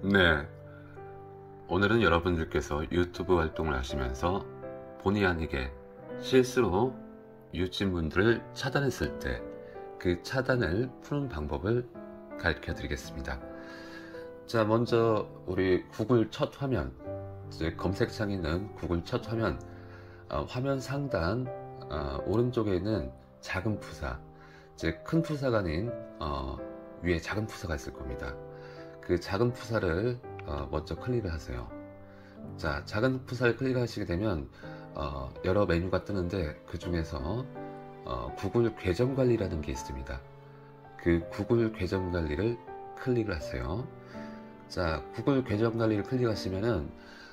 네, 오늘은 여러분들께서 유튜브 활동을 하시면서 본의 아니게 실수로 유치분들을 차단했을 때 그 차단을 푸는 방법을 가르쳐 드리겠습니다. 자, 먼저 우리 구글 첫 화면, 검색창에 있는 구글 첫 화면, 화면 상단 오른쪽에 있는 작은 푸사, 즉 큰 푸사가 아닌 위에 작은 푸사가 있을 겁니다. 그 작은 푸사를 먼저 클릭을 하세요. 자, 작은 푸사를 클릭하시게 되면 여러 메뉴가 뜨는데 그 중에서 구글 계정 관리라는 게 있습니다. 그 구글 계정 관리를 클릭을 하세요. 자, 구글 계정 관리를 클릭하시면은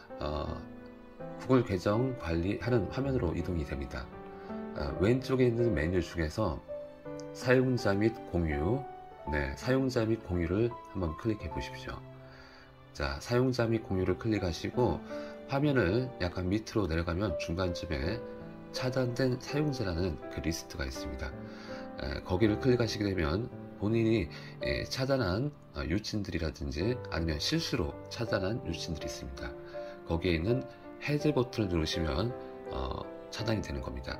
구글 계정 관리하는 화면으로 이동이 됩니다. 왼쪽에 있는 메뉴 중에서 사용자 및 공유, 사용자 및 공유를 한번 클릭해 보십시오. 자, 사용자 및 공유를 클릭하시고 화면을 약간 밑으로 내려가면 중간쯤에 차단된 사용자라는 그 리스트가 있습니다. 거기를 클릭하시게 되면 본인이 차단한 유친들이라든지 아니면 실수로 차단한 유친들이 있습니다. 거기에 있는 해제 버튼을 누르시면 차단이 되는 겁니다.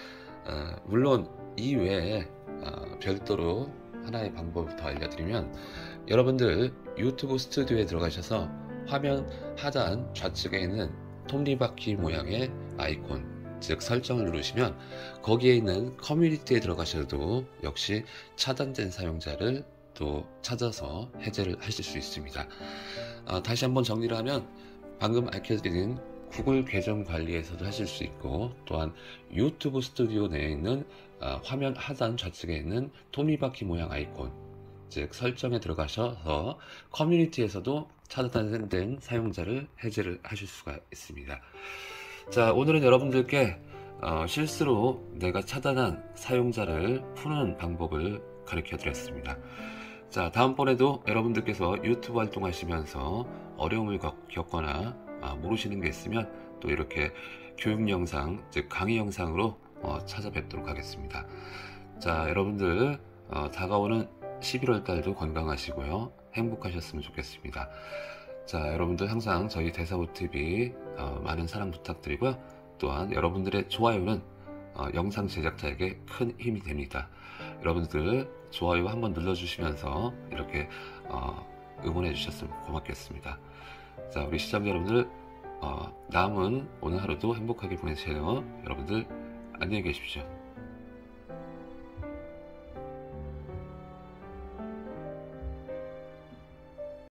물론 이 외에 별도로 하나의 방법을 더 알려드리면, 여러분들 유튜브 스튜디오에 들어가셔서 화면 하단 좌측에 있는 톱니바퀴 모양의 아이콘, 즉 설정을 누르시면 거기에 있는 커뮤니티에 들어가셔도 역시 차단된 사용자를 또 찾아서 해제를 하실 수 있습니다. 다시 한번 정리를 하면, 방금 알려드린 구글 계정 관리에서도 하실 수 있고, 또한 유튜브 스튜디오 내에 있는 화면 하단 좌측에 있는 톱니바퀴 모양 아이콘, 즉 설정에 들어가셔서 커뮤니티에서도 차단된 사용자를 해제를 하실 수가 있습니다. 자, 오늘은 여러분들께 실수로 내가 차단한 사용자를 푸는 방법을 가르쳐 드렸습니다. 자, 다음번에도 여러분들께서 유튜브 활동하시면서 어려움을 겪거나 모르시는 게 있으면 또 이렇게 교육 영상, 즉 강의 영상으로 찾아뵙도록 하겠습니다. 자, 여러분들 다가오는 11월 달도 건강하시고요, 행복하셨으면 좋겠습니다. 자, 여러분들 항상 저희 대사고TV 많은 사랑 부탁드리고요. 또한 여러분들의 좋아요는 영상 제작자에게 큰 힘이 됩니다. 여러분들 좋아요 한번 눌러주시면서 이렇게 응원해 주셨으면 고맙겠습니다. 자, 우리 시청자 여러분들 남은 오늘 하루도 행복하게 보내세요. 여러분들 안녕히 계십시오.